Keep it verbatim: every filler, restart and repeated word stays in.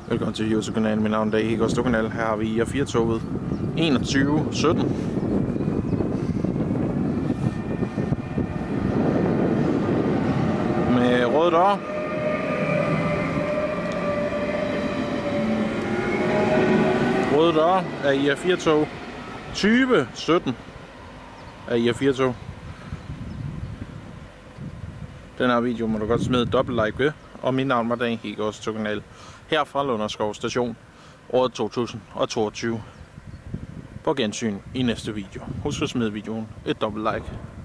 Velkommen til YouTube-kanalen. Mit navn er Dag Hegårds Kanal. Her har vi I R fire-toget enogtyve sytten. Med røde døre. Røde døre er I R fire-tog tyve sytten af I R fire-tog. Den her video må du godt smide et dobbelt like ved. Og mit navn var Dag Hegårds Kanal. Her fra Lunderskov Station, året to tusind og toogtyve. På gensyn i næste video. Husk at smide videoen et dobbelt like.